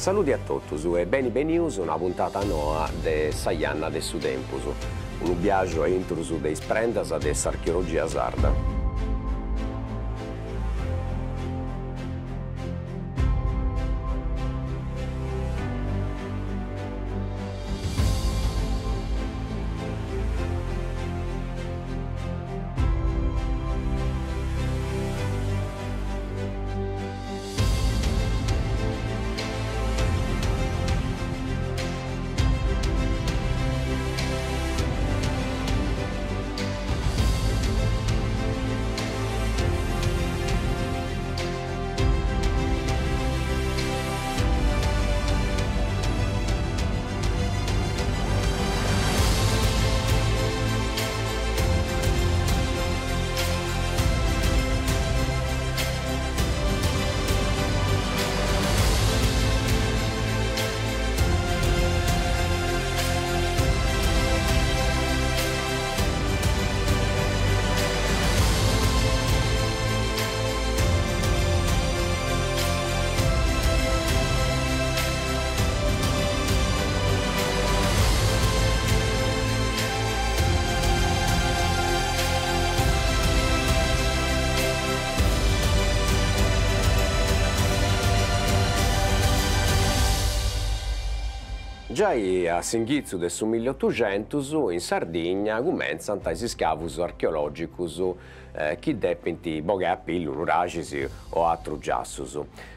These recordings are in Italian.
Saluti a tutti e benius una puntata nuova de Saianna de su Tempus, un viaggio intrus de sprendas de archeologia sarda. Già a Singhizzu del 1800 in Sardegna cominciano i scavus archeologicus che depinti boghe a pillu, uragisi o altri giassus.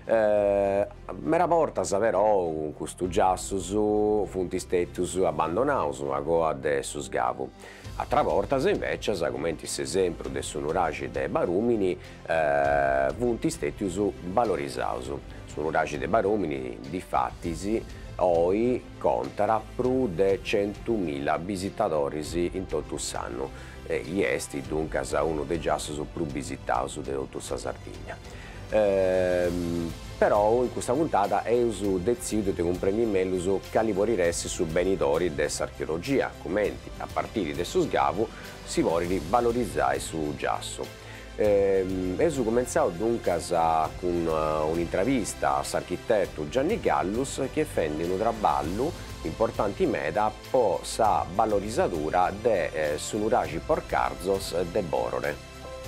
Mera porta però con questi giassus funti stetus abbandonati a goa de su scavu. Altra volta invece, come esempio del sunuragi de barumini, funti stetus valorizzati. Sunuragi de barumini di fattisi oggi contano più di 100.000 visitatori in tutto l'anno. È dunque uno dei giassus più visitati di tutta la Sardegna. Però in questa puntata ho deciso di comprendere meglio quali vorresti su benitori dell'archeologia, come a partire da questo sgavo si vuole valorizzare su giasso. Ho cominciato dunque con un'intervista all'architetto Gianni Gallus che fende un lavoro importante meda per la valorizzatura dei sunuragi porcarzos de Borore.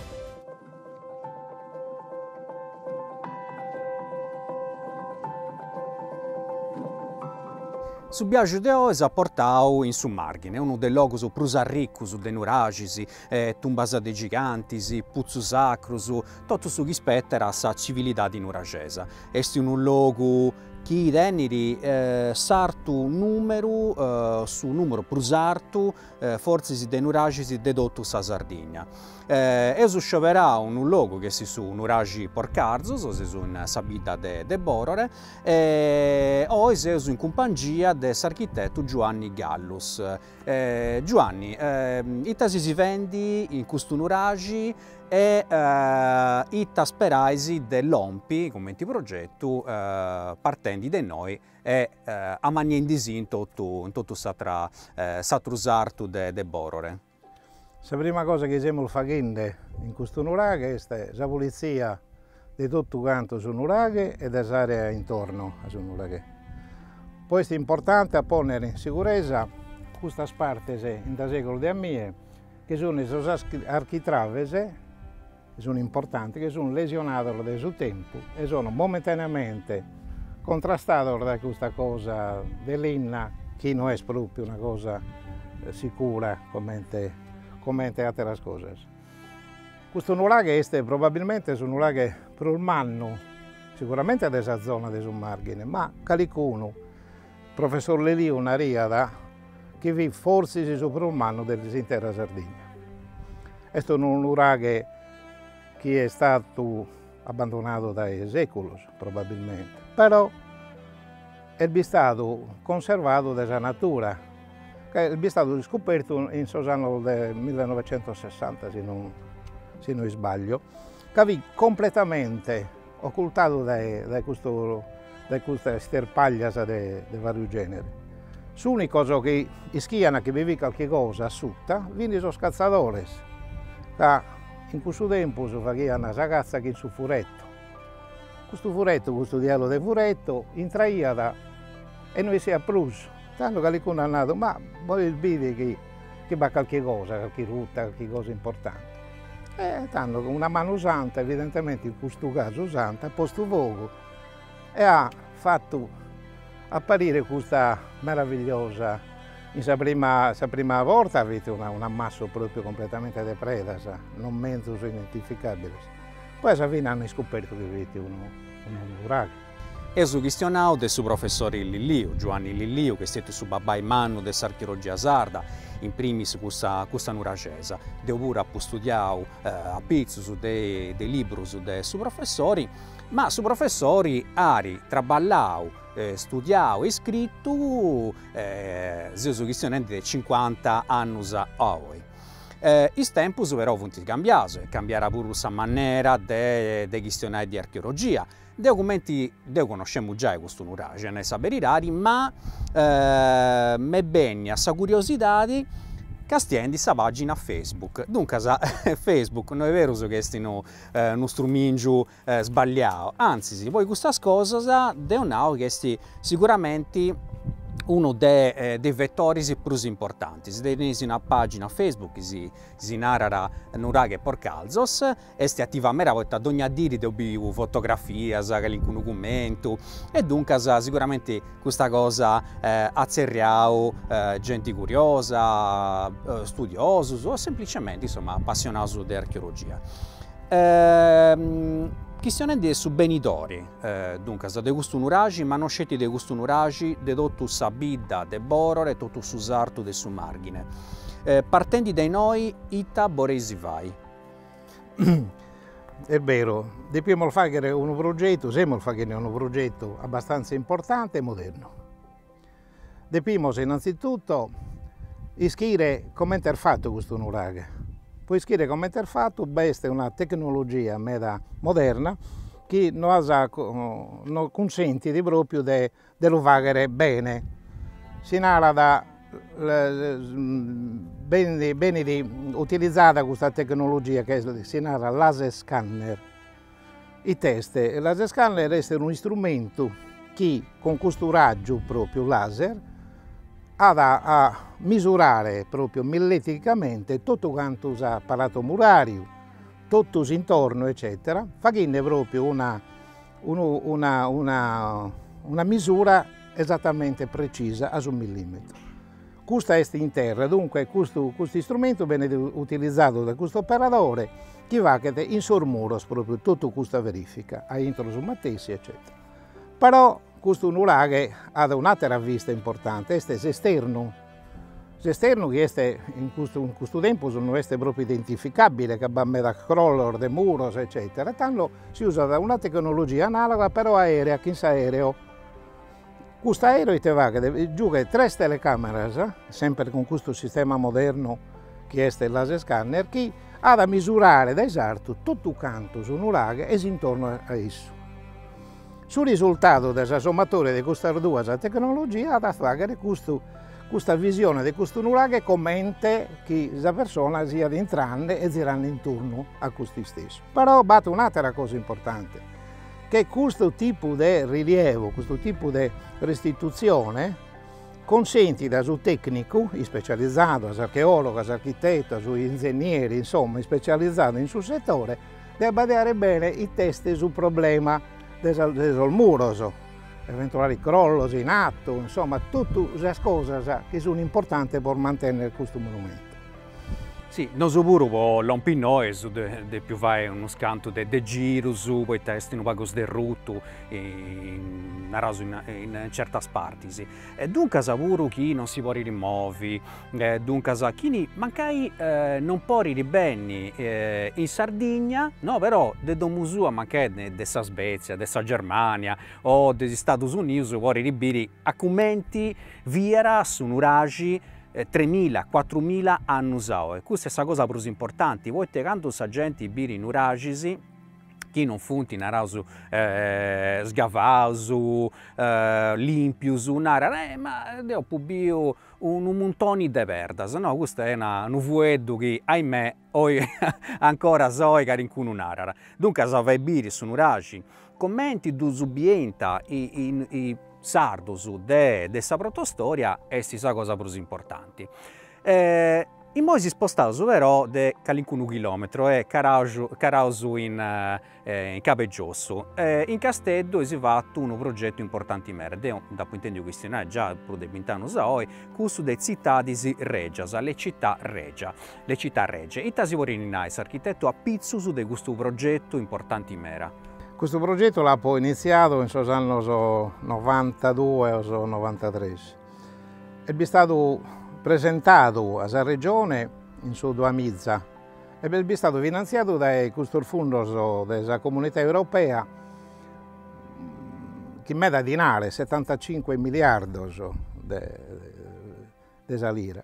Su viaggio de oggi ha portato in su margine, uno dei luoghi più ricchi dei nuragisi, tumbas de gigantis, puzzu sacrus, tutto su che spetta la civiltà nuragesa. È un luogo che teneri sartu numero su numero più sartu forze de nuragisi de tutta la Sardegna. Esu scioverà un luogo che si su nuragi porcarzos, o si su in sabita de Borore, o esu in compagnia dell'architetto Giovanni Gallus. Giovanni, ita si vendi in questo nuragi e ita speraisi dell'ompi, come ti progetto, partendo da noi e a maniendisi in tutto satru sartu de Borore. La prima cosa che stiamo facendo in questo nuraghe è la pulizia di tutto quanto su nuraghe e dell'area intorno a su nuraghe. Poi è importante ponere in sicurezza queste parti in da secolo di ammie che sono le architravese, che sono importanti, che sono lesionate da suo tempo e sono momentaneamente contrastate da questa cosa dell'inna che non è proprio una cosa sicura come altre cose. Questo nuraghe è probabilmente un nuraghe per il manno, sicuramente della zona del margine, ma qualcuno, professor Lelio Nariada, che vive forse su per il manno dell'intera Sardegna. È un nuraghe che è stato abbandonato dai secoli, probabilmente, però è stato conservato dalla natura. È stato scoperto in anni del 1960, se non sbaglio, che è completamente occultato da queste sterpaglie di vari generi. L'unica cosa che schiana che vive qualche cosa a sutta, viene sono scazzatori, che in questo tempo si facevano una ragazza che su furetto. questo furetto, questo dialogo del furetto, intraia e noi si è plus. Tanto che qualcuno ha detto, ma voi vedi che va qualche cosa, qualche rotta, qualche cosa importante. E tanto che una mano santa, evidentemente in questo caso santa, ha posto fuoco e ha fatto apparire questa meravigliosa, in sa prima volta avete un ammasso proprio completamente de predas, non mezzo identificabile. Poi alla fine hanno scoperto che avete un uragano. E su questionario del suo professore Lilliu, Giovanni Lilliu, che è stato su babà in mano dell'archeologia sarda, in primis questa nuragesa. Devo pure studiare a pizzo su dei libri dei suoi professori, ma su professori hanno traballato, studiato e scritto su questione di 50 anni a oggi. I tempi però sono cambiati, cambiarà pure la maniera dei questionari di archeologia. I documenti li conosciamo già questo nurage, ne sapere ma mi bene a curiosità che stendi sa pagina Facebook. Dunque Facebook non è vero che è uno strumento sbagliato, anzi poi questa cosa devono che è sicuramente uno dei vettori più importanti. Se tenete una pagina Facebook si narra nuraghe por calzos, è attivamente ad ogni dire di fotografie, documento e dunque sicuramente questa cosa azzerriao gente curiosa, studiosi o semplicemente insomma appassionati di archeologia. Questione di subenitori, dunque, di questo nuragi, ma non scetti di questo nuragi, di tutto sabida, de borore, e tutto su sarto del suo margine. Partendo da noi, ita boresi vai. È vero, dobbiamo fare un progetto, siamo fare un progetto abbastanza importante e moderno. Dobbiamo innanzitutto scrivere come è fatto questo nuraghe. Poi scrivere come è fatto, questa è una tecnologia moderna che non consente proprio di lo fare bene. Si narra da bene utilizzata questa tecnologia che si narra laser scanner. I test, il laser scanner è un strumento che con questo raggio proprio laser ha a misurare proprio millimetricamente tutto quanto usa apparato murario, tutto intorno eccetera, facendo proprio una misura esattamente precisa a un millimetro. Questo è in terra, dunque questo strumento viene utilizzato da questo operatore che va in sormuros proprio tutta questa verifica, a intro su mattessi eccetera. Però questo nuraghe ha un'altra vista importante, è l'esterno. L'esterno che in questo tempo non è proprio identificabile, che va da crawler, de muros, eccetera. Tanto si usa da una tecnologia analoga, però aerea, che aereo. Questo aereo te va che gioca 3 telecamere, sempre con questo sistema moderno che è il laser scanner, che ha da misurare da esatto tutto quanto su un nuraghe e intorno a esso. Sul risultato della sommazione di queste due tecnologie ha da fare questa visione di questo nuraghe commenta che la persona sia entrando e girando intorno a questo stesso. Però batte un'altra cosa importante, che questo tipo di rilievo, questo tipo di restituzione consente da su tecnico, specializzato, archeologo, architetto, su ingegneri, insomma, specializzato in suo settore, di badare bene i test sul problema del muro, eventuali crolli in atto, insomma, tutte le cose che sono importanti per mantenere questo monumento. Sì, non so pure l'ompinoi di più vai uno scanto di giro su poi testi un po' del rutto in certe parti. Sì. Dunque pure chi non si può rimuovere, dunque chi mancai non può bene in Sardegna, no, però de domusua mancai dessa Svezia, dessa Germania o degli Stati Uniti può ribiri a commenti via su nuragi 3.000, 4.000 anni fa. Questa è la cosa più importante. Voi quando la gente biri nuragisi, chi non funti narasu sgavasu, limpius, nara, ma devo pubio un montone di verdas. No, questo è un vuedo che, ahimè, ancora so che in cui non arara. Dunque, se vai biri su nuragi, commenti du subienta i sardos de sa protostoria est sa cosa più importante. In mo si spostato però de calincunu chilometro e carausu in Capeggiossu. In Casteddu si fatto un progetto importante merde, dopo intendo questionare già pro de pintano saoi, custo de cittadis regias, le città regia, le città regie. Ita si vuole inais architetto a pizzus de questo progetto importante mera. Questo progetto l'ha poi iniziato in anni 92 o 93. È stato presentato alla regione in su 2000 e è stato finanziato dai Fondo della Comunità Europea che meda dinare 75 miliardi di lire.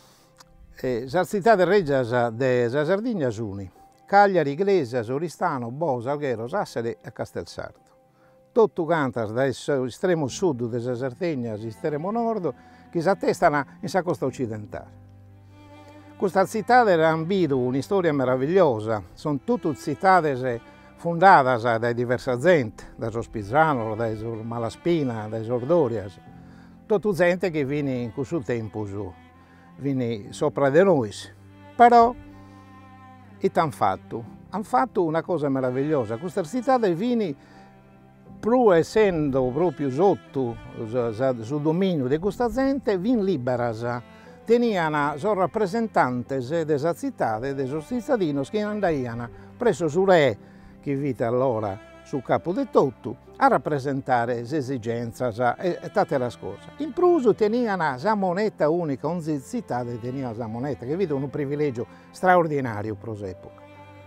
La città di Regia della Sardegna sono Cagliari, Iglesias, Oristano, Bo, Salghero, Sassari e Castelsardo. Tutto canta dall'estremo sud della Sardegna all'estremo nord che si attestano in sa costa occidentale. Questa città ha ambito una storia meravigliosa, sono tutte città fondate da diverse gente, da Sospizzano, da Malaspina, da Ordorias, tutta gente che viene in questo tempo viene sopra di noi. Però hanno fatto una cosa meravigliosa, questa città viene pur essendo proprio sotto sul dominio di questa gente, vin liberas, tenivano sono rappresentanti della città, dei cittadini che andavano presso sul re, che vite allora sul capo di tutto, a rappresentare le esigenze e tutte le cose. In più tenivano la moneta unica, ogni città teneva la moneta, che vite un privilegio straordinario per l'epoca.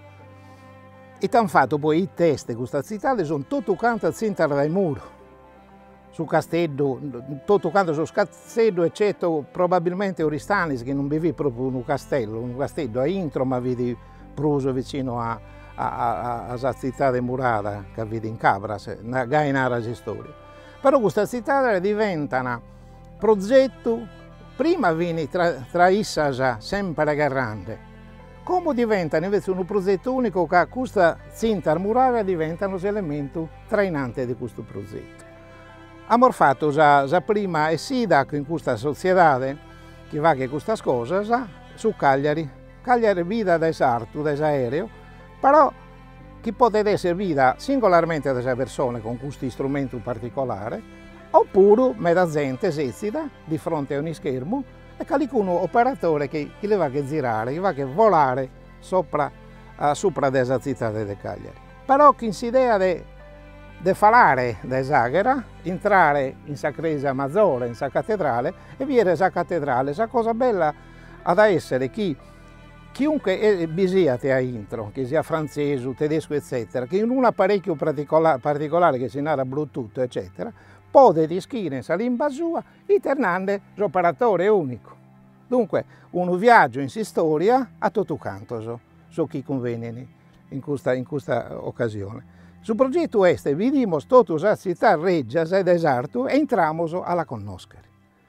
E hanno fatto poi i test di questa città, sono tutto quanto al centro del muro, sul castello, tutto quanto sul castello, eccetto probabilmente Oristanis, che non vive proprio un castello a intro, ma vedi pruso vicino alla città di Murata, che vedi in Cabras, in area storia. Però questa città diventa un progetto, prima viene tra essa sempre grande, come diventa invece un progetto unico che questa cinta muraria diventa un elemento trainante di questo progetto. Abbiamo fatto la prima sfida in questa società che va che queste cose su Cagliari. Cagliari è vita da sarto, da aereo, però che può essere vita singolarmente da persone con questo strumento particolare, oppure da gente esercita di fronte a un schermo e qualcuno operatore che le va a girare, che va a volare sopra della città di Cagliari. Però chi si idea di fare da Zaghera, entrare in sa chiesa maggiore, in sa cattedrale, e vedere sa cattedrale. La cosa bella ad essere che chiunque visiate a intro, che sia francese, tedesco, eccetera, che in un apparecchio particolare che si narra Bluetooth, eccetera, può descrivere la lingua sua internando l'operatore unico. Dunque, un viaggio in storia a tutto canto, su chi conviene in questa occasione. Sul progetto este vediamo tutte le città regia ed esarto e entriamo alla conoscere.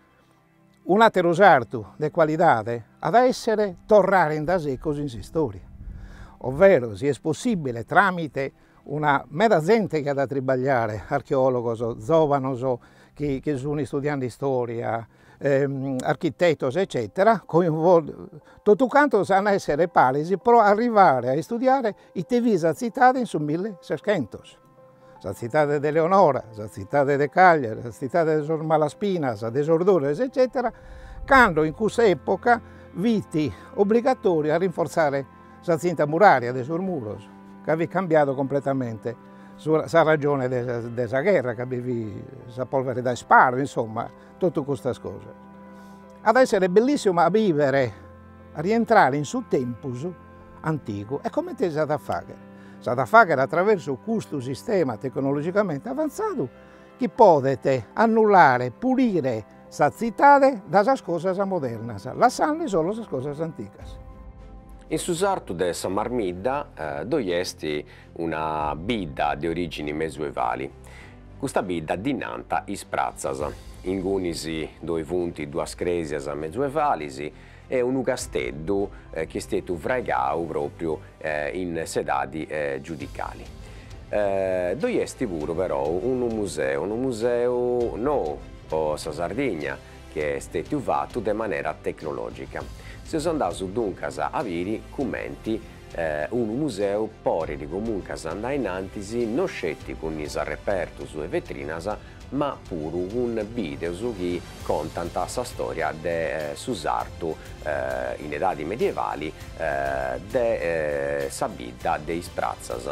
Un altro esarto di qualità ad essere tornare in secos in storia, ovvero se è possibile tramite una mezza gente che ha da tribagliare, archeologi, giovani che sono studiando storia, architetti, eccetera, tutto quanto sanno essere palesi per arrivare a studiare i divisa città in su 1600. La città di Leonora, la città di Cagliari, la città di Malaspina, di Ordures, eccetera, quando in questa epoca viti obbligatorio a rinforzare la cinta muraria dei Surmuros, che aveva cambiato completamente la ragione della guerra, che aveva la polvere da sparo, insomma, tutte queste cose. Ad essere bellissimo a vivere, a rientrare in suo tempo antico, e come te sa da fare? Sa da fare attraverso questo sistema tecnologicamente avanzato che potete annullare, pulire la città dalle cose moderne, lasciando solo le cose antiche. In Susartu de San Marmidda doiesti una bidda di origini medioevali. Questa bidda dinanta is prazzas, in gunisi due punti, due scresias medioevalisi e un casteddu che è stato vregato proprio in sedadi giudicali. Dove est pure però un museo no o sa Sardegna che è stato fatto in maniera tecnologica. Si sono andati dunque a vedere commenti un museo pori comunque andare in antisi non scetti con i repertus e vetrinas ma pure un video che conta la storia de Susartu in etadi medievali de Sabida dei Sprazzas.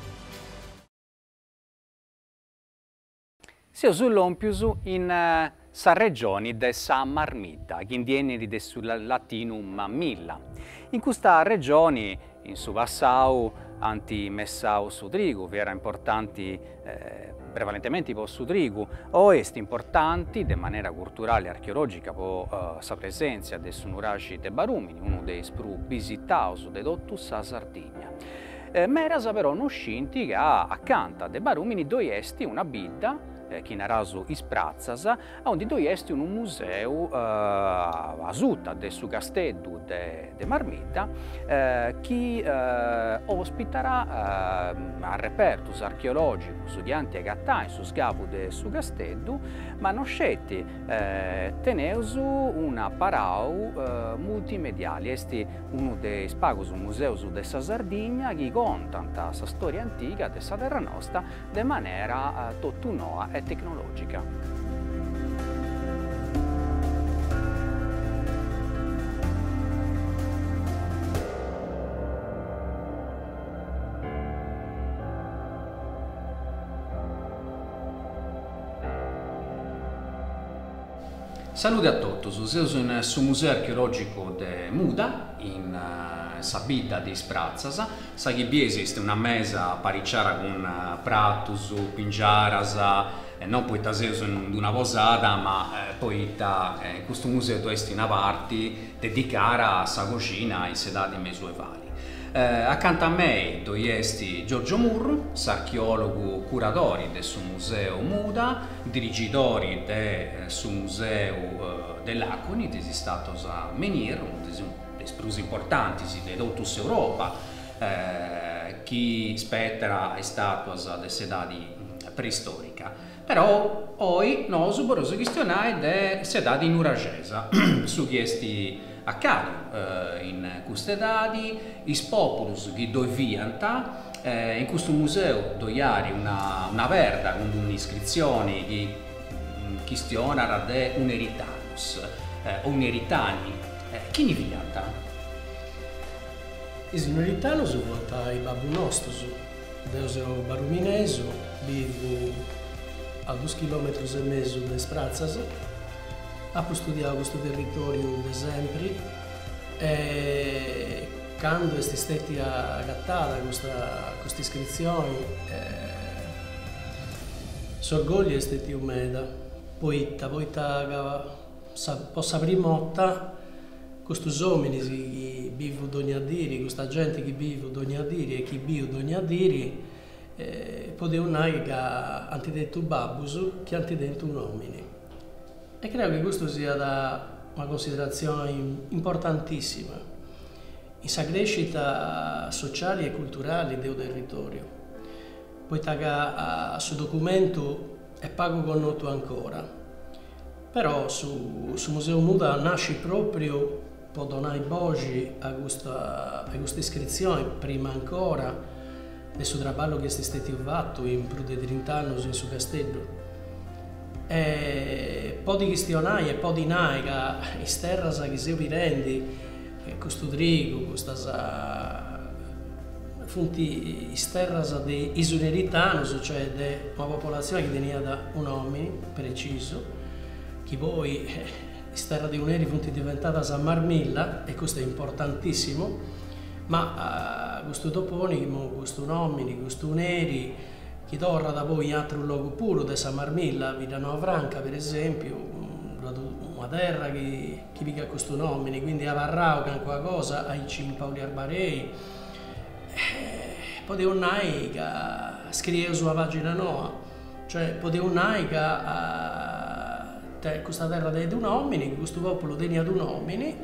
Siamo sull'ompius in sa regione de sa Marmita, che indieni de sul latinum milla. In questa regione, in su passau, anti messau su trigo, vi era importanti prevalentemente per su trigo, o est importanti de maniera culturale e archeologica per sa presenza de su nuraci de Barumini, uno dei più visitaus de tutta sa Sardegna. Meras però non scinti che accanto de Barumini dove est una bidda che narasu Isprazzas, onde dove est un museo asuta de su castello de Marmita che ospiterà a repertus archeologicus di Antia Gattai su scavu de su castello, ma non scetti teneusu una parau multimediale. Est uno dei spagus museus de sa Sardegna che conta sa storia antica de sa terra nostra de maniera tottunoa e tecnologica. Salute a tutti, siamo sul Museo Archeologico de Muda, in Sabida di Sprazzas. Sa che esiste una mesa paricciara con pratus, pingiaras, non poi taseo in una posata, ma poi in questo museo è una parte dedicata a sa cucina in sedati medioevali. Accanto a me dove è Giorgio Murru, archeologo curatore del suo museo Muda, dirigitore del suo museo dell'Aconi, che è stato a Menir, uno dei più importanti di tutta Europa, che spetta è stato delle sedati preistorica. Però oggi noi dobbiamo questionare delle sedati nuragesa, su questi accadono in queste dati, i popolus che dove vianta, in questo museo dove hai una verda con un'iscrizione che questiona de uneritanus, uneritani, chi ne vianta? I uneritanus volta i babbu nostros, deuseo barumineso, vivo a 2,5 km da Sprazzas. Ha studiato questo territorio da sempre e quando è stata agattata questa iscrizione sorgoglio è stato un meda poi possa primotta questi uomini che vivono ogni diri, questa gente che vive ogni diri e chi vive ogni diri potevano dire che antidetto babbus che antidetto un uomini. E credo che questo sia una considerazione importantissima in sa crescita sociale e culturale del territorio. Poiché il suo documento è pago connoto ancora, però su Museo Muda nasce proprio per donare voce a questa iscrizione, prima ancora del suo lavoro che è stato fatto in più di 30 anni in su castello. Po' di questionare e po' di nai che in terra che si riprendi questo trigo, questa fonti in terra di isoleritanos, cioè di una popolazione che veniva da un uomo preciso, che poi in terra di un'eri fonti diventata San Marmilla, e questo è importantissimo, ma questo toponimo, questo nomini, questo un'eri, che torna da poi in altro luogo puro, da San Marmilla, Villanova Franca per esempio, una terra che vive questo nome, quindi a Varrao, che è qualcosa, ai Cimpaoli Arbarei, potevo dire che scrive sulla pagina nuova, cioè potevo dire che questa terra dei due uomini, questo popolo tenia due uomini,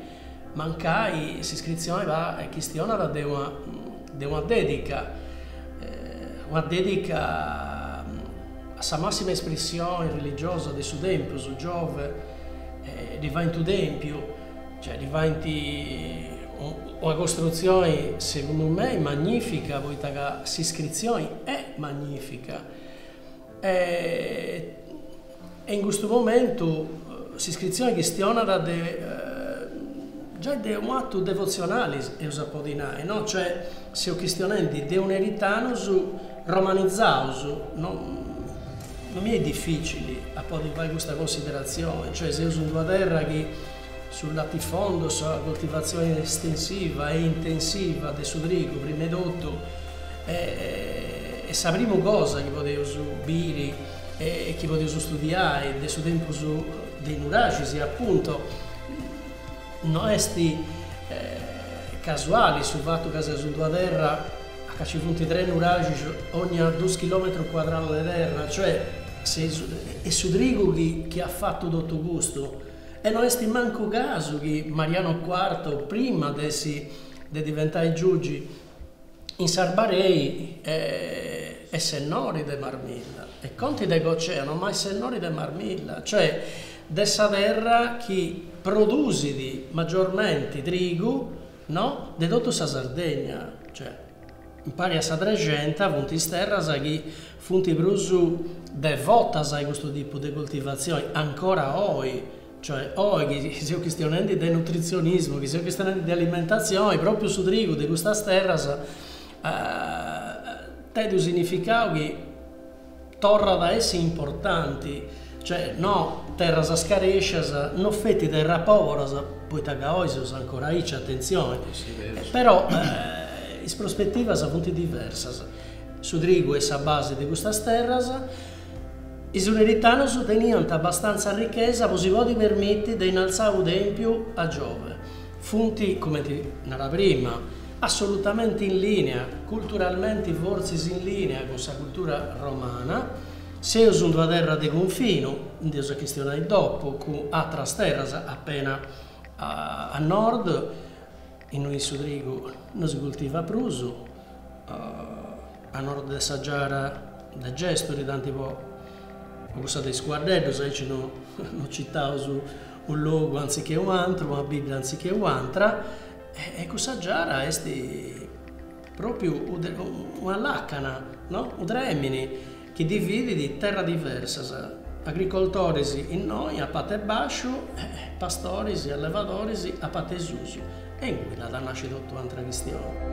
mancai, si iscrizione va e questiona di una dedica, una dedica a sa massima espressione religiosa del suo tempo, su Giove, diventa un tempio, cioè diventa una costruzione secondo me magnifica, poiché l'iscrizione è magnifica. E in questo momento l'iscrizione questiona già di un atto devozionale, no? Cioè, se questionando di un eritano romanizzato, non mi è difficile a poter fare questa considerazione, cioè se uso una terra che sul latifondo, sulla coltivazione estensiva e intensiva del sudrigo, prima di tutto, e la prima cosa che potevo subire e che potevo studiare del suo tempo dei nuragici, appunto, non è casuale sul fatto che su una terra che ci sono 3 nuragici ogni 2 km quadrati di terra, cioè è sudrigo che ha fatto tutto gusto. E non è manco caso che Mariano IV, prima di diventare giudice in Sarbarei, è sennori di Marmilla. E conti di Goceano, ma è sennori di Marmilla. Cioè, dessa terra che produce maggiormente trigo, no? De tutta la Sardegna. Cioè, impari a sa 300, punti terra, che funti brusu devota a questo tipo di coltivazione, ancora oggi. Cioè, oggi che siamo questionati di nutrizionismo, che siamo questionati di alimentazione, proprio su trigo di questa terra, te significa che torna da essere importanti, cioè no terra scarescia, non fetti terra povera, poi tagaoisi ancora c'è attenzione, però in prospettiva sono punti diversi. Su trigo è la base di questa terra. I suderitani tenevano abbastanza ricchezza, così di permettere di innalzare un tempio a Giove. Funti, come ti narra prima, assolutamente in linea, culturalmente forse in linea con la cultura romana. Se io sono una terra di confino, non devo questionare dopo, con altre terre appena a nord, in noi Sudrigo non si coltiva pruso, a nord della Saggiara da Gestori, tanti po' cosa dei sguardelli, sai, non città su un luogo anziché un altro, una Bibbia anziché un'altra, e questa giara è proprio una lacana, no? Un tremine che divide di terra diversa, agricoltori in noi a parte bascio, pastori e allevatori a parte susu, e in cui la nasce tutta un'altra questione.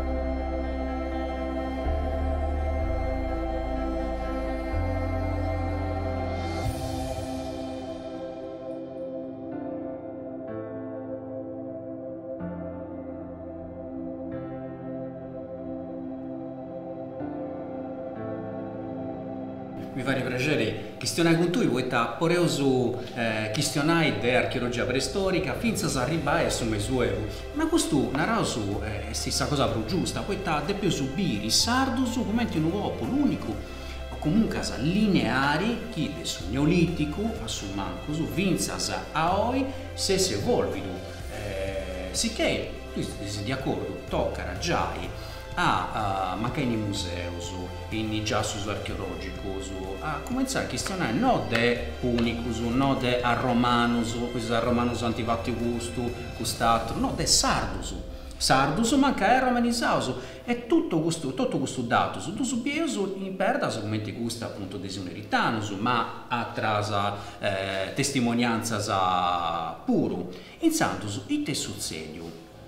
Mi fa piacere questionare con tu, vuoi porre su questionare di archeologia preistorica finché si arriva a su Mesuevo. Ma questo narrare su è stessa cosa più giusta, poi di più subire il sardo su come un uomo, l'unico, o comunque lineari che del su neolitico, a su manco, su vinzas a oi, se si evolvino. Sicché, tu sei di accordo, tocca raggiai a mancare in musei, in giassus archeologicus, a cominciare a questionare non de unicus, non de a romanus, questo a romanus antivatti gusto, quest'altro, no, de sardus. Sardus manca è romanizzato e tutto questo dato su tu subieso in perda come gusta appunto desuneritanus, ma attrasa testimonianza puro. In santus ite succediu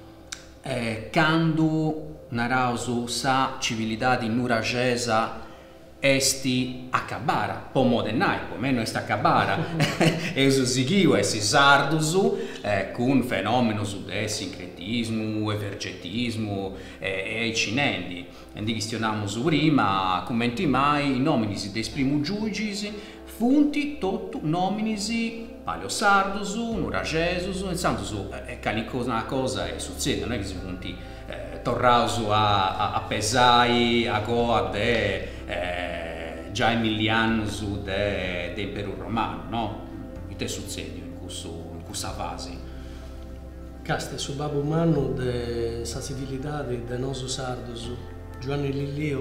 quando narausu sa civilidade nuragesa esti acabara, po modernai, po meno est acabara, e su sigiu esti sardusu, con fenomeno de sincretismo, evergetismo e cinendi. Quindi questionamus prima, commenti mai, nominis des primu giugis, funti totu nominis paleosardusu, nuragesusu, in santusu, una cosa e succede, non è che si punti torrausu a pesai, a goa de già emilianus de impero romano, no? Che succede in questa fase? Caste su babu umano de sa civilidade de nosu sardusu, Giovanni Lillio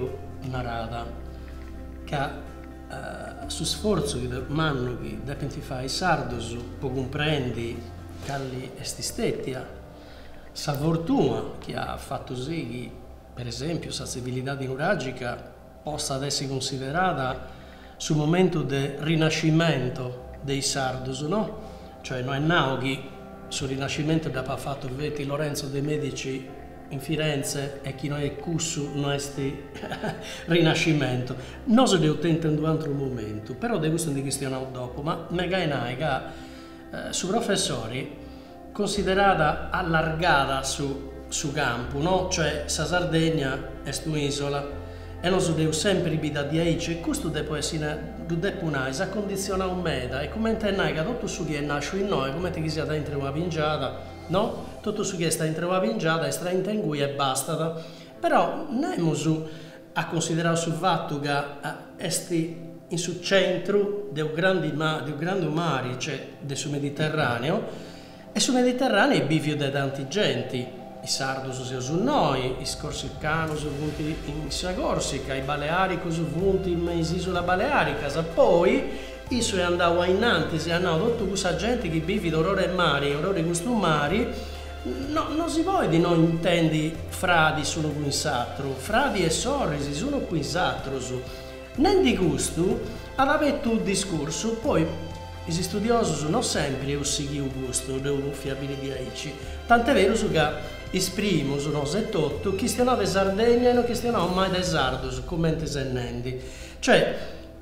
narrata che su sforzo che manno che da che ti fai sardos può comprendi calli esti stettia sa fortuna che ha fatto sì che per esempio la civiltà nuragica possa essere considerata sul momento del rinascimento dei sardos, no? Cioè non è nato che sul rinascimento dopo ha fatto vedi Lorenzo de' Medici in Firenze e chi non è cussu non è rinascimento. Non si deve tentare in un altro momento, però di questo di questionare dopo, ma magari che su professori considerata allargata su campo, no? Cioè la Sardegna è un'isola e non si deve sempre vita di aici, questo deve essere un'aisa condiziona un meta e come intendai che tutto su che nasce in noi, come ti sia dentro una pingiata, no? Tutto su che sta dentro una pingiata, sta in cui e basta. Però non a considerare sul fatto che esti in sul centro del grande mare, cioè del Mediterraneo, e sul Mediterraneo vivono da tanti genti. I sardos sono noi, i scorsicanos sono venuti in Corsica, i balearici sono venuti in Isola Balearica, poi i suoi andavo innanzi, si hanno tutta questa gente che vive d'orore mari, orore costumari, non si può di non intendi fradi sono qui in satro, fradi e sorrisi sono qui in satro, non di gusto, ad avere un discorso, poi i studiosi non sempre seguono il gusto, devono fiabili di aici, tant'è vero che esprimo su 98 questionava di Sardegna e non questionava mai dei sardos, come se nendi. Cioè,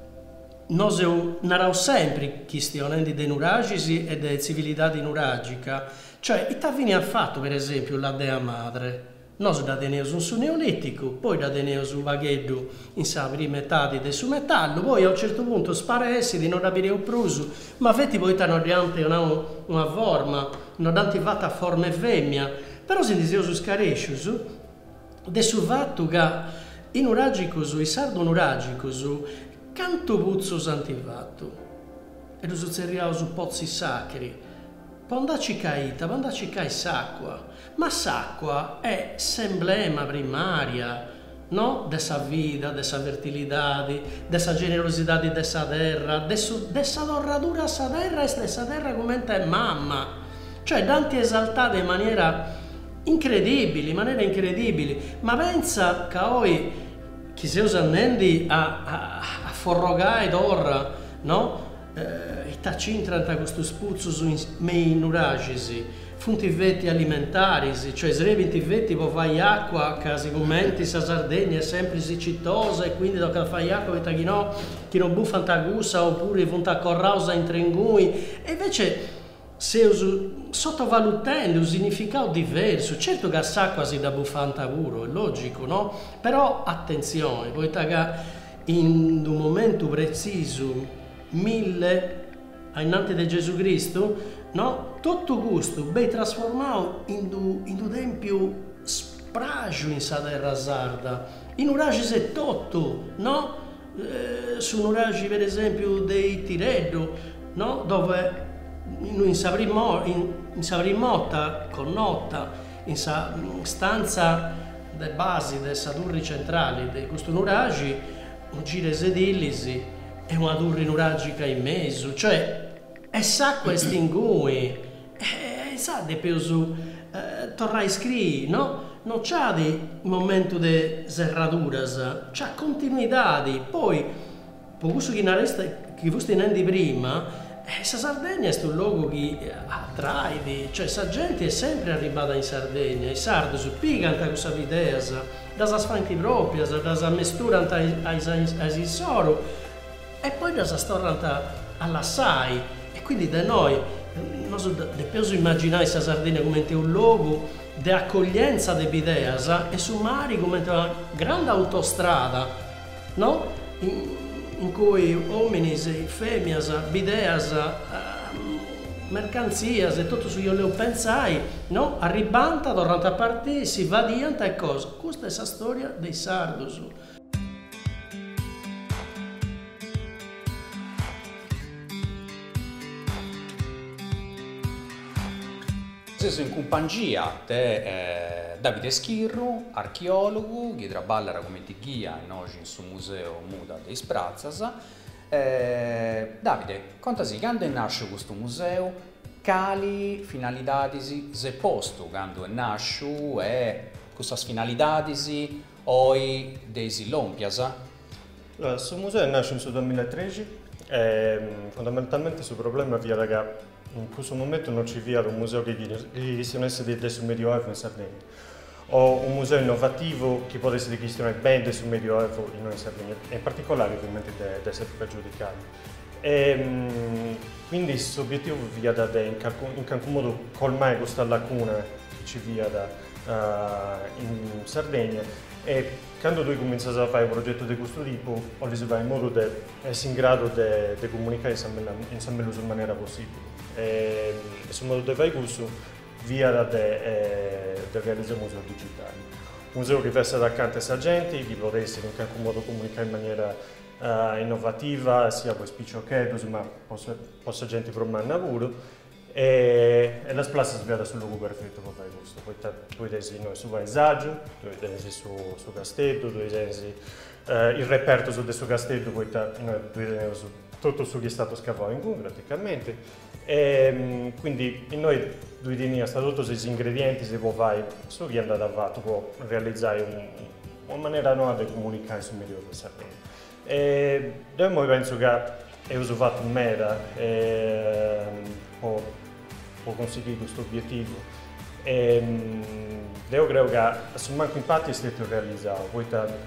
noi narramo sempre questioni dei nuragisi e delle civiltà nuragica. Cioè, Itavini ha fatto, per esempio, la Dea Madre. Noi da teneus un neolitico, poi da teneus un vaghetto in sa prima età del suo metallo, poi a un certo punto sparesse di non avere un pruso, ma avete poi una forma, non dante fatta forma e femmina. Però si diceva su scarescius del fatto che i nuragicos, i sardo nuragicos, canto puzzo antifatto, e lo suzzeriamo su pozzi sacri, pondaci caita, pondaci cai s'acqua, ma s'acqua è semblema primaria, no? Dessa vita, dessa fertilità, dessa generosità dessa terra, dessa torradura sa terra e dessa terra come è mamma, cioè tanti esaltate in maniera incredibili, ma pensa che oggi chi si usa a forrogare d'orra, no? I taccini tra questo spuzzo mei nuragisi, funti vetti alimentari, cioè srevinti vetti può fare acqua, che sicuramente la Sardegna è sempre siccitosa e quindi dopo fare acqua chi non buffa antagussa oppure funta corrausa in trengui, e invece se sottovalutando un significato diverso, certo che l'acqua si da buffanta puro, è logico, no? Però attenzione, poi in un momento preciso, 1000 innanzi di Gesù Cristo, no? Tutto questo è trasformato in un tempio spragio in sa terra sarda, in un raggi se tutto, no? Su un raggi per esempio dei Tireddo, no? Dove in Savrimotta, Connotta, in stanza delle basi dei sadurri centrali di questo nuragi, un giro sedillisi e una turri nuragica in mezzo, cioè è sacco e stingui, e sa de peusu torrai scri, no? Non c'ha di momento di serraduras, c'ha continuità, poi per questo che voi stai prima. La Sardegna è un luogo che attrae, cioè la gente è sempre arrivata in Sardegna, i sardi si piccano questa idea, da sfanti proprie, da mistura ai soro e poi da storia all'assai, e quindi da noi dobbiamo immaginare la Sardegna come un luogo di accoglienza delle idee e su mari come una grande autostrada, no? In cui uomini, femmine, bideas, mercanzie e tutto su io le pensai, no? Arribanta, tornata a partire, si va dianta e cosa. Questa è la storia dei sardos. In compagnia di Davide Schirru, archeologo, che lavora come guia in oggi in su museo Muda dei Sprazzas. Davide, contasi quando nasce questo museo, quali finalità si posto quando nasce e queste finalità poi dei l'ompiasa? Allora, questo museo nasce nel 2013 e fondamentalmente il problema è che in questo momento non ci sia un museo che si essere sul Medioevo in Sardegna o un museo innovativo che potesse richiamare bene sul Medioevo in Sardegna, in particolare ovviamente da sempre giudicato. Quindi l'obiettivo è in qualche modo colmare questa lacuna che ci via in Sardegna e quando tu cominci a fare un progetto di questo tipo, si va in modo da essere in grado di comunicare in maniera possibile. E sul modo di fare questo, via da realizzare un museo digitale. Un museo che possa accanto a gente, che potesse in qualche modo comunicare in maniera innovativa, sia con spicciocchetti, ma possa gente formare lavoro. E la spazio si vede sul luogo perfetto per fare questo. Poi tu hai sul paesaggio, tu hai sul castello, tu hai il reperto su questo castello, poi tu hai tutto su che è stato scavato in Google praticamente. E quindi noi due anni sta tutti questi ingredienti se può fare su che è andato a fare, tu puoi realizzare una maniera nuova di comunicare sul medio del Sardegna. E io penso che è usato in mera può conseguire questo obiettivo. Io credo che sul manco impatto è stato realizzato. Poi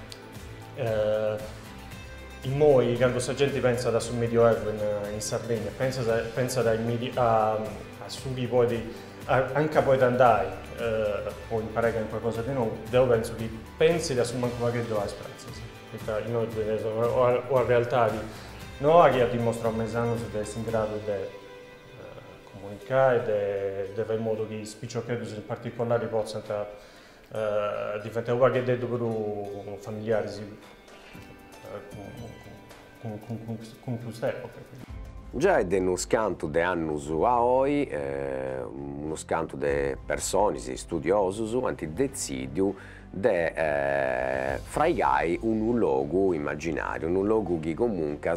in noi, quando la gente pensa sul Medioevo in Sardegna, pensa a studi poi anche poi da andare, può imparare qualcosa di nuovo. Io penso che pensi sul manco che dove sprazza. O in realtà noi che dimostrano un mesano di essere in grado di comunicare, di fare in modo che i spicciocchetti in particolare possano diventare qualche detto per familiari con questa epoca. Già è uno scanto di anni a oggi, uno scanto di persone, di studiosi, anti decidio di fraigare un luogo immaginario, un luogo che comunque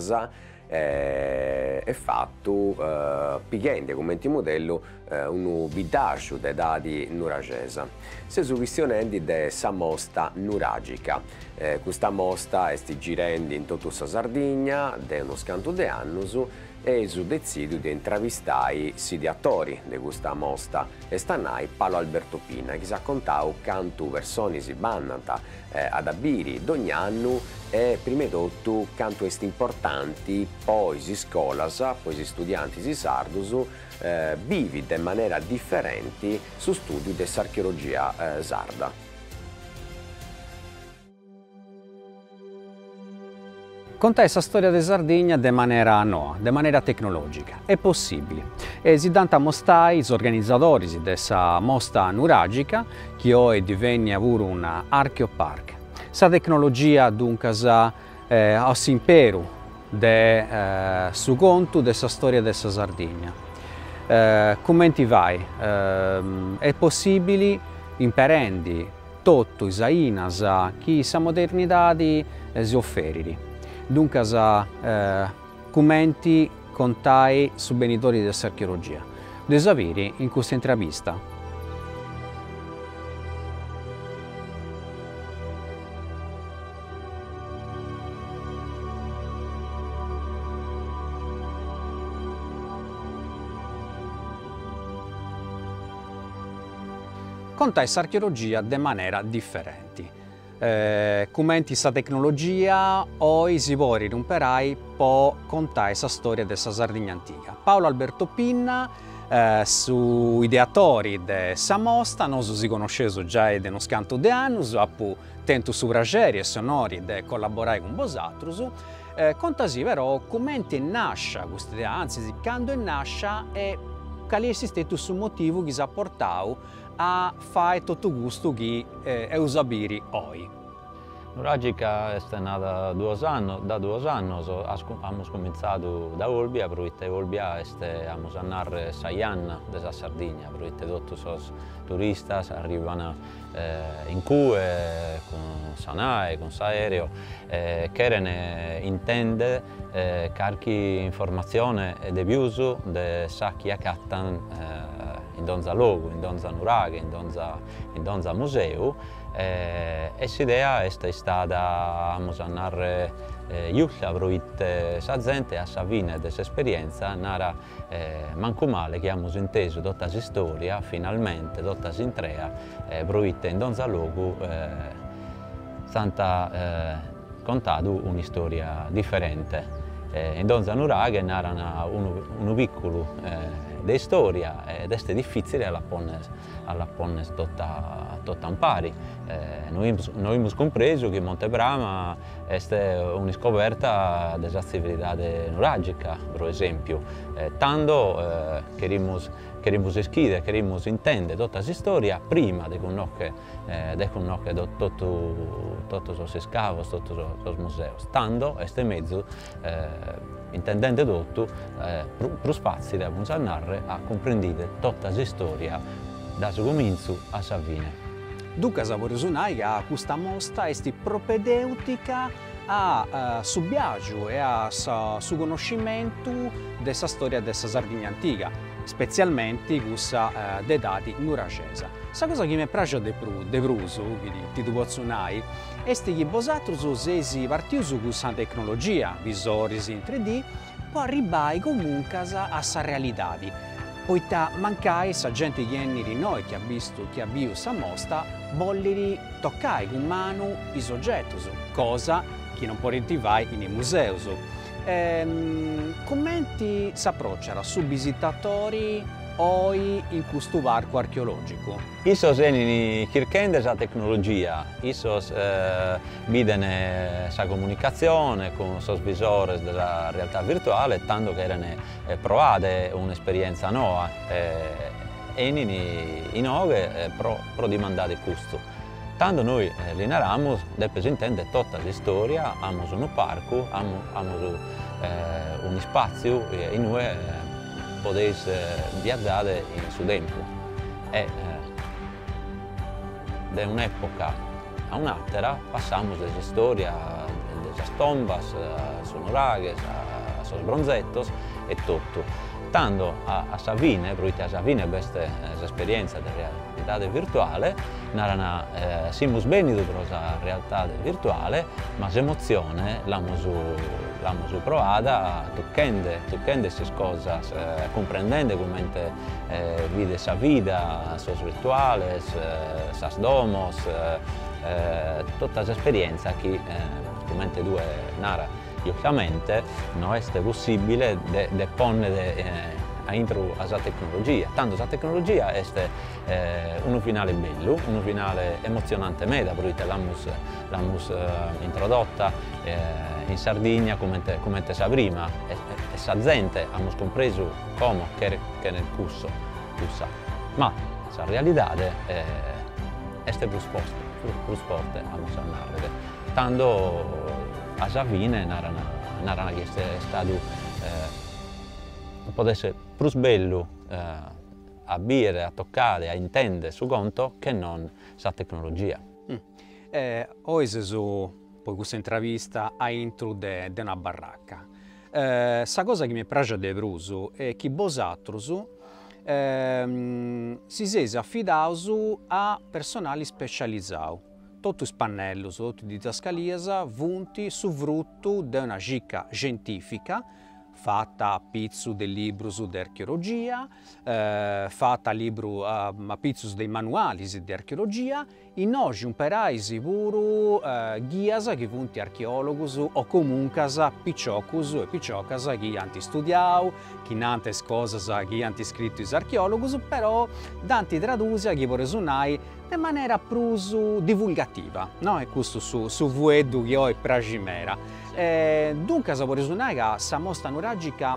è fatto pigliando come modello un vidaggio dei dati nuragesa. Se su questione della mostra nuragica, questa mostra è girando in tutta la Sardegna, è uno scanto di anni e su decido di intervistare i attori di questa mostra e stanai Paolo Alberto Pinna che si ha contato quanto persone si bannano ad abire ogni anno e prima di tutto quanto è importante poi si scolas, poi si studenti si sardus vivi in maniera differente su studio dell'archeologia sarda. Contare questa storia di Sardegna in maniera nuova, in maniera tecnologica. È possibile. E si danno a mostrare gli organizzatori di questa mostra nuragica, che oggi divenne un archeopark. Questa tecnologia dunque ha impero su conto della storia della Sardegna. Come ti vai? È possibile imparare tutto i sainas che questa modernità si offre. Dunque, commenti contai su benitori dell'archeologia. Desavere in questa intervista. Contai l'archeologia in maniera differente. Commenti questa tecnologia oggi si può rimperai per contare la storia della Sardegna antica. Paolo Alberto Pinna, su ideatori della mostra, noi si conosciamo già da uno scanto di anni, abbiamo tentato su prageri e sonori di collaborare con vosaltros. Contasi però commenti nasce questa idea, anzi quando nasce e qual è stato il motivo che ci ha portato a fare tutto questo che è usabile oggi. Nuragica è nata da 2 anni, abbiamo cominciato da Olbia, perché Olbia abbiamo andare 6 anni dalla Sardegna, perché tutti i turisti arrivano in Cue con Sanae, con Saereo, che intende qualche informazione e uso di sacchi a Cattan in donza luogo, in donza nuraghe, in donza museo. E l'idea è stata andare a proiette sa gente a Savine dessa esperienza, nara manco male che abbiamo inteso tutta la storia, finalmente, tutta la intrea, proiette in donza luogo, santa contato una storia differente. In donza nuraghe narra un piccolo di storia ed è difficile alla ponne tutta un pari. Noi abbiamo compreso che Montebrama è una scoperta della civiltà nuragica, per esempio. Tanto queremos schide, queremos intendere tutta la storia prima di conoscere tutti i scavi, tutti i musei. Tanto è mezzo intendendo tutto, più facile a narrare a comprendere tutta la storia da comincio a Savine. Dunque, vorrei che questa mostra è propedeutica a su viaggio e a su conoscimento della storia della Sardegna antica, specialmente questa dati nuragesa. La cosa che mi piace di più, che ti posso dire, è che vosaltros siete partiti con questa tecnologia, visori in 3D, poi arrivare comunque alla realtà. Poiché mancai la gente che viene di noi, che ha visto questa mostra, vuole toccare con mano i soggetti, cosa che non può arrivare nei musei. Come si approccia su visitatori oggi in questo parco archeologico? Iso sono cercando la tecnologia, iso vedono la comunicazione con i visori della realtà virtuale, tanto che erano provate un'esperienza nuova e in oggi pro dimandare questo. Tanto noi li narramo, devo intendere tutta la storia, abbiamo un parco, abbiamo un spazio in cui potete viaggiare in suo tempo. Da un'epoca a un'altra passiamo dalla storia delle tombe, sonoraghe, sui bronzettos e tutto. Tanto a Savine, perché a Savine questa esperienza della realtà virtuale, siamo bene per la realtà virtuale, ma l'emozione l'abbiamo provata toccando queste cose, comprendendo come vive la vita, le virtuali, le domos, tutta l'esperienza che, come due narra, ovviamente non è possibile di porre dentro la tecnologia. Tanto la tecnologia è un finale bello, un finale emozionante, perché l'abbiamo introdotta in Sardegna come sa prima e la gente abbiamo compreso come che nel corso, ma la realtà è più forte a narrare. Tanto a Savine narrano che è stato potesse più bello a bere, a toccare, a intendere su conto che non la tecnologia. Oggi poi questa intervista a intro di una baracca. La cosa che mi piace di più è che vosaltros si siete affidati a personali specializzati. Tutti i pannelli, tutti i didascalie, vunti su frutto di una ricerca scientifica fatta a pizzo dei libri di archeologia, fatta a pizzo dei manuali di archeologia, in oggi un paraisi pure guias che vunti archeologi o comunque picciocus e picciocas che hanno studiato, che hanno cose che hanno scritto gli archeologi, però danti traduce che vorrei suonare in maniera più divulgativa, no? E questo su vuedo che ho è pragimera. Dunque, vorrei suonare che la mostra nuragica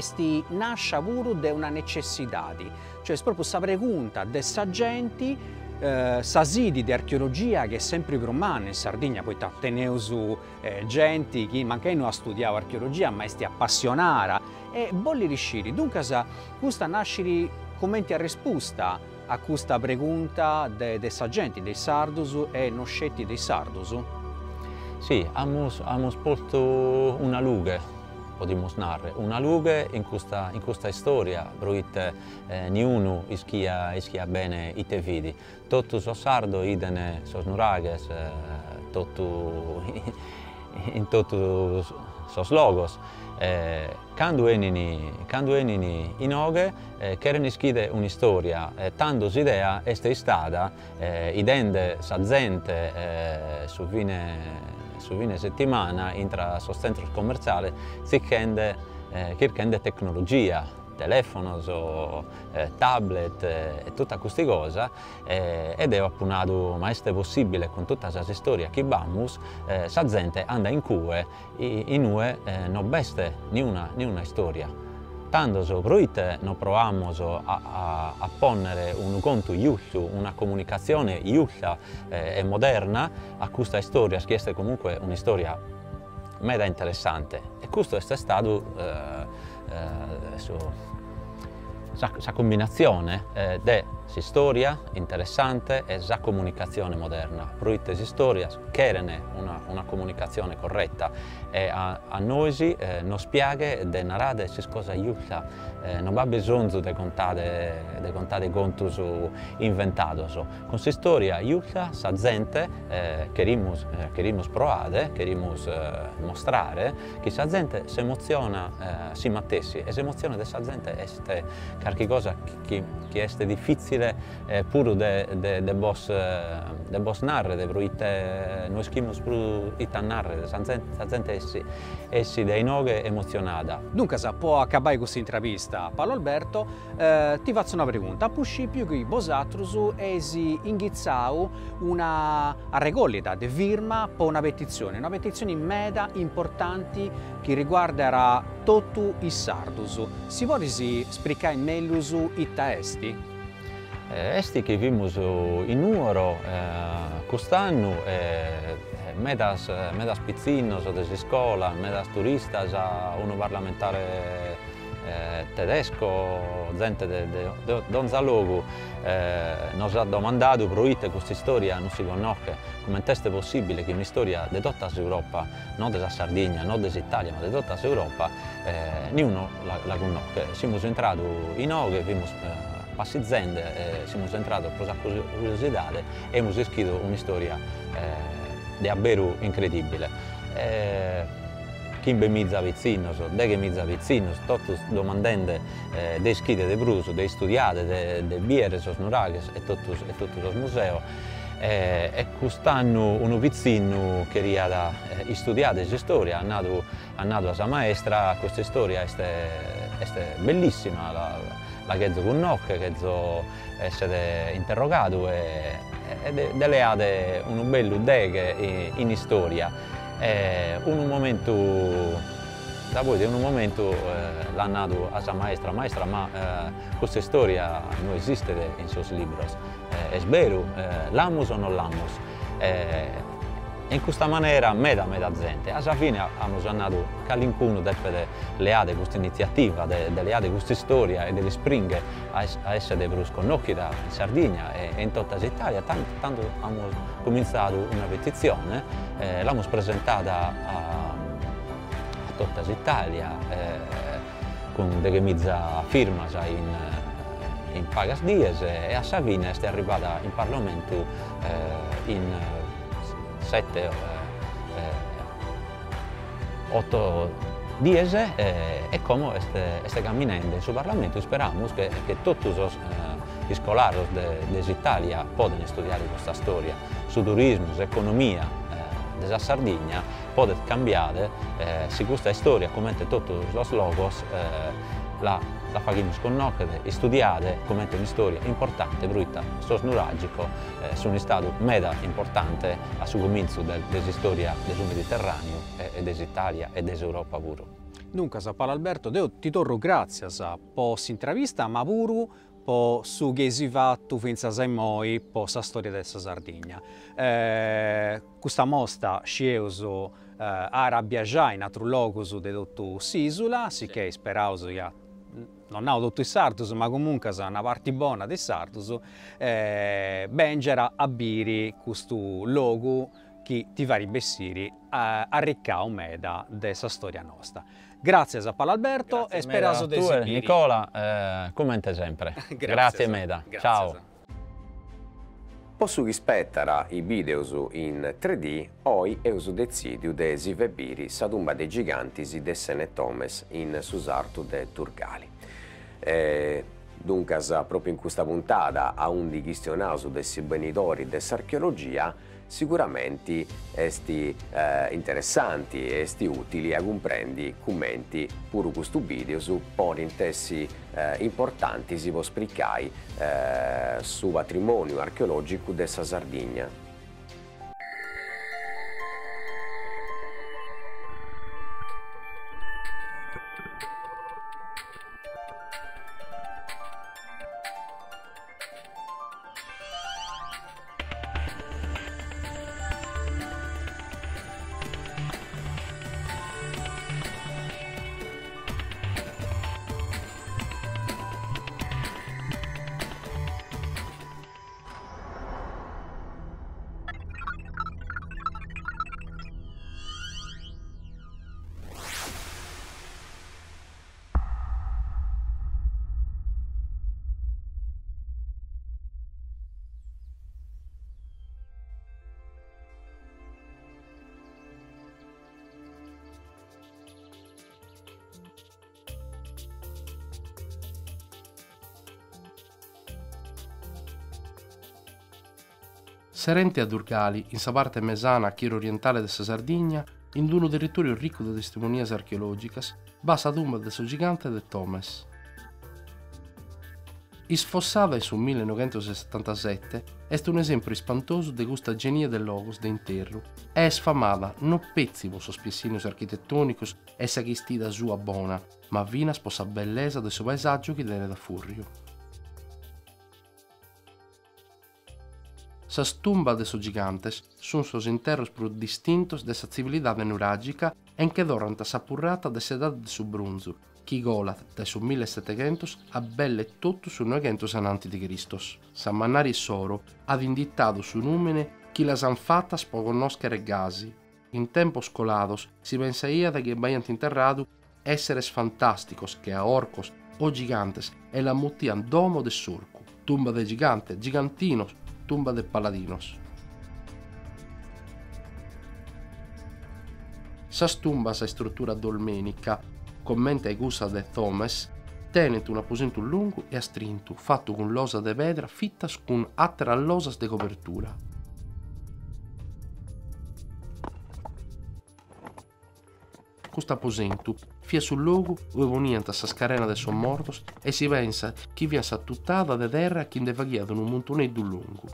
nasce pure da una necessità, cioè proprio questa pregunta della gente sasidi di archeologia che è sempre più romana in Sardegna, poi teneu su gente che manca non ha studiato archeologia ma è appassionata e voglio riuscire. Dunque, questa nasce commenti a risposta a questa pregunta dei sagenti, dei sardus e noscetti dei sardus? Sì, abbiamo portato una luce. Podemos narrare una luce in questa storia, perché nessuno ischia bene i te vidi. Tutti i sardo idene sos nuraghes, in tutti sos logos. Quando enini in oghe, che ischide una storia, tanto idea è stata, idende sa gente su fine settimana intra sul centro commerciale si chiede tecnologia, telefono, tablet e tutta queste cose ed è appunto ma è possibile con tutta questa storia che abbiamo sa gente anda in cui in noi non beste ni una storia. Tanto proite non proviamo a ponere un conto giusto, una comunicazione giusta e moderna a questa storia, che è comunque una storia mega interessante. E questo è stato questa combinazione di storia interessante e la comunicazione moderna. Proite di storia che una comunicazione corretta e a noi non spiega di narrare queste cose giuste. Non ha bisogno di contare conti inventati. Con questa storia giusta, la gente queremos provare, queremos mostrare che la gente si emoziona si stessi e l'emozione della gente è qualcosa che è difficile pure de boss narrare, perché noi schiamo più di narrare, la gente è dei noghe emozionata. Dunque, se può acabare questa intervista, Paolo Alberto, ti faccio una pregunta. A principio che vosatrus esi inghizzau una regolita di firma per una petizione meda importante che riguarderà tutti i sardus. Si vuole spiegare meglio i testi? Esti che vimos in numero quest'anno, medas pizzinos della scuola, medas turistas, uno parlamentare tedesco, gente d'onza luogo, nos ha domandato proite questa storia non si conosce, come è possibile che una storia di tutta l'Europa, non della Sardegna, non dell'Italia, ma di tutta l'Europa, nessuno la conosce. Siamo entrati in oghe, vimos passizzende, siamo entrati per la curiosità e abbiamo scritto una storia davvero incredibile. Chi mizza vicino, de mizza vicino, tutti domandando dei schide di Bruso, dei studiati, dei biere, sos nuraghes e tutti i musei. E quest'anno un vicino che queria studiare questa storia, ha nato a sua maestra, questa storia è bellissima, la che conosce, che essere interrogato e delle ha un bello deghe in storia. Un momento l'ha nato a sua maestra, ma questa storia non esiste in suoi libri. È vero, l'amos o non l'amos. In questa maniera, meda gente. Alla fine abbiamo nato che deve leare questa iniziativa, deve leare questa storia e delle springhe a essere conosciuta in Sardegna e in tutta l'Italia. Tanto abbiamo cominciato una petizione, l'abbiamo presentata a tutta l'Italia con delle mezza firme in pagas dies e a Savina è arrivata in Parlamento in 7-8 dies e come sta camminando in suo Parlamento. Speriamo che tutti i scolari dell'Italia possano studiare questa storia su turismo, su economia della Sardegna, possono cambiare se questa storia, come tutti i logos, la facciamo conoscere e studiare come una storia importante per il sosnuragico sono stato meda importante a suo comincio della storia del Mediterraneo e dell'Italia e dell'Europa pure. Dunque, Paolo Alberto, io ti torno grazie per questa intervista, ma pure po' su che si fatto finza sai moi po' sa storia della Sardegna. Questa mostra sceuso a viaggiare in altri luoghi di tutto s'Isola, sicché speraus che non ho tutto i sardus, ma comunque è una parte buona dei sardus, bengera a biri questo luogo che ti va a ribessire a riccare meda della storia nostra. Grazie a Paolo Alberto e speraso di esibire. Nicola, commenta sempre. Grazie Meda. Ciao. Posso rispettare i video in 3D, oggi ho deciso di esibire la tomba dei giganti di Sene Thomas in Susartu de Turgali. Dunque, proprio in questa puntata, a un di questionario dei benitori dell'archeologia, sicuramente esti interessanti e esti utili a comprendere commenti pure questo video su intessi importanti si può spiegare su patrimonio archeologico della Sardegna. Serente a Turgali, in sa parte mesana chiaro orientale della Sardegna, in uno territorio ricco di testimonias archeologicas, basa tumba del suo gigante de Thomas. Isfossata su 1977, è un esempio spantoso di questa genia del logos de interro. È sfamata non pezzi per sospiessinos architettonicos e sacristida sua buona, ma vina sposa bellezza del suo paesaggio che viene da Furrio. Sas tumbas de sos gigantes son sos interros più distintos de sa civilidade nuragica en che doranta sa purrata de sedade de su brunzu, chi golat de su 1700 a belle tutto su 900 ananti di Cristos. Sa mannari soro ad indittato su numene chi las han fatas po conoscere gasi. In tempos colados si pensaia de che baiant interradu esseres fantásticos che a orcos o gigantes e la mutian domo de surcu, tumba de gigante, gigantinos, tumba de paladinos. Sas tumbas a struttura dolmenica, commenta Gusa de Thomas, tenet un aposento lungo e astrinto, fatto con losa de vedra fittas con altre losas de copertura. Questo aposento fia sul luogo dove voniant sa scarena de son mortos e si pensa chi vien s'attuttata de terra chi indevaghiato un montoneddu lungo.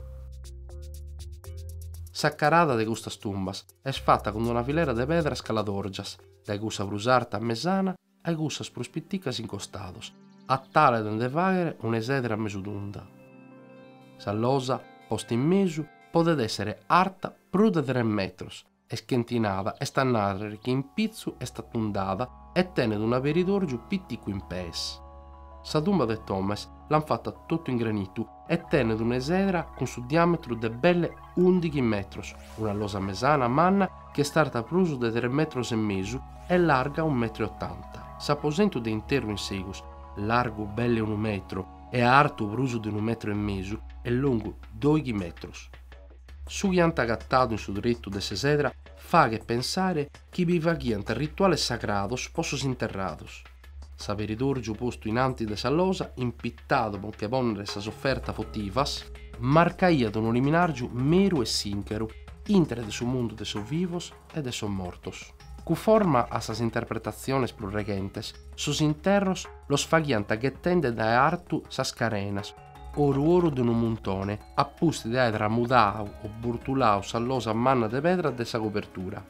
Sa carada de questas tumbas è fatta con una filera de pedra scaladorgias, da gusa brusarta a mesana a gusas prospitticas incostados, a tale da indevaghere un'esedra mesudunda. Sa losa, posta in mesu, podet essere arta più di 3 metros, e schentinada e stannare che in pizzu è statundada e tenet un aperidorgiu pittico in pes. Sa tumba de Thomas l'han fatta tutto in granito e tenet un'esedra con su diametro de belle 11 metros, una losa mesana manna che starta pruso de 3 metros e mesu e larga 1,80 metro. S'aposento de interno in segus, largo belle 1 metro e arto pruso de 1 metro e mesu e lungo 2 metros. Su chianta gattato in su dritto de sesedra fa che pensare chi vivaghiant rituales sagrados possos interrados. Sa veridorgiu posto in anti de sa losa, impittato con che ponere sa sofferta fotivas, marcaia d'un liminargiu meru e sincheru, intere de su mundo de so vivos e de so mortos. Cu forma a sas interpretaciones plus regentes, sus interros los faghiant ghettende da artu sas carenas, oru d'un montone, appusti da edra mudau o burtulau sa losa manna de pedra de sa copertura.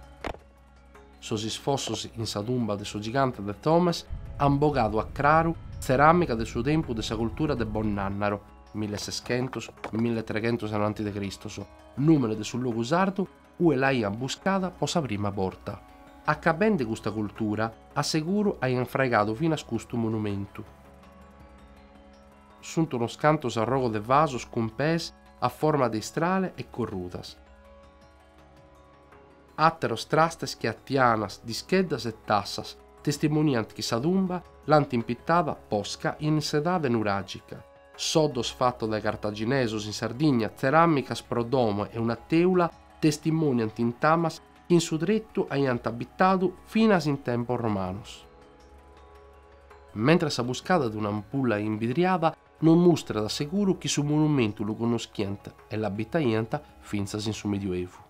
Sos isfossos in sa tumba de so gigante de Thomas han bogado a craru ceramica del suo tempo della cultura de Bonnannaro, 1600-1300 a.C., numero de sul luogo usato ue l'aian buscata po sa prima porta. Accabende questa cultura, assicuro aian fregato fino a questo monumento. Sunt unos cantos a rogo de vasos con pes a forma di strale e corrutas. Atteros trastes che attianas, discheddas e tassas, testimoniant che sa tumba l'ant impittava posca in sedade nuragica. Soddos fatto dai cartaginesos in Sardegna, ceramicas prodomo e una teula testimoniant in tamas che in su dretto aiant abitato finas in tempo romanos. Mentre sa buscata di un'ampulla invidriata non mostra da sicuro che su monumento lo conosciente e l'abitaienta finzas in su medioevo.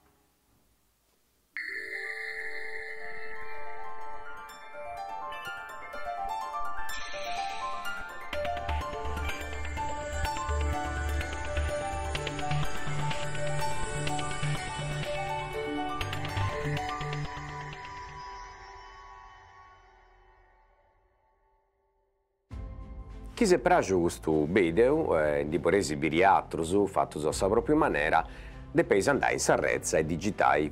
Chi si è piaciuto questo video, di poter esibire altri fatti a sua propria maniera, deve andare in Sarrezza e digitare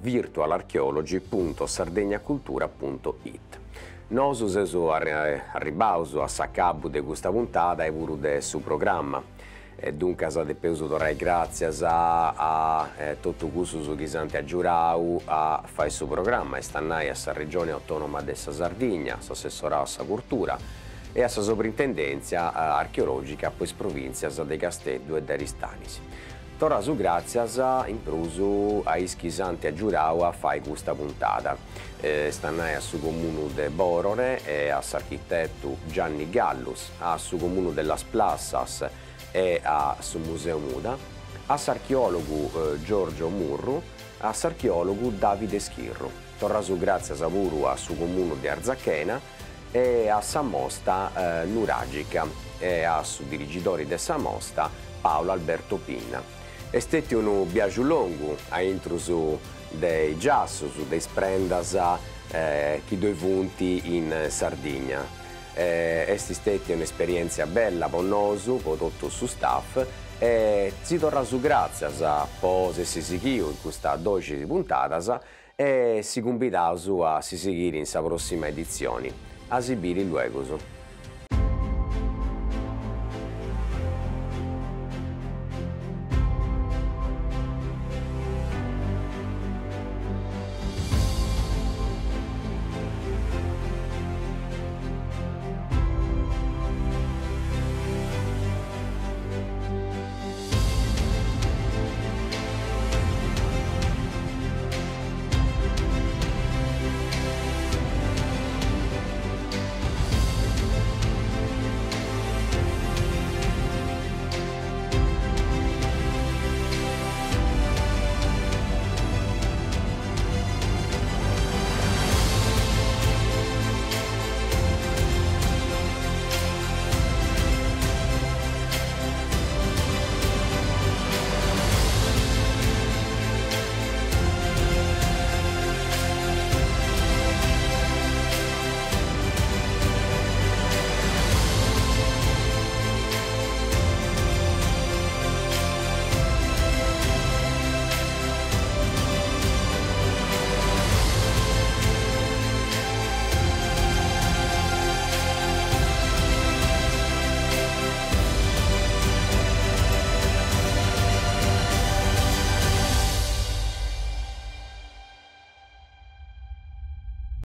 virtualarcheologi.sardegnacultura.it. Noi siamo arrivati a saccabu di questa puntata e pure del suo programma. Dunque, devo dare grazie a tutti quelli che hanno aggiurato a fare il suo programma e stanno a Regione Autonoma della Sardegna, assessorato alla cultura, e a sa sovrintendenza archeologica per provincia di Castello e di Ristanisi. Torra su grazie impruso a ischisante a giurau a fare questa puntata. Stanno a su comune de Borore e a l'architetto Gianni Gallus, a su comune della Splassas e a su Museo Muda, a l'archeologo Giorgio Murru, a l'archeologo Davide Schirru. Torra su grazie a pure a su comune di Arzacchena e a Samosta Nuragica e a su dirigidori de Samosta Paolo Alberto Pinna. È stato un viaggio lungo a intruso dei giassos, dei sprendas chi due punti in Sardegna. È stata un'esperienza bella per noi, per tutto il suo staff e si torna su grazie a pose si seguiu in questa 12 puntata e si convidau a si seguire in sa prossima edizione. A esibire il luogo.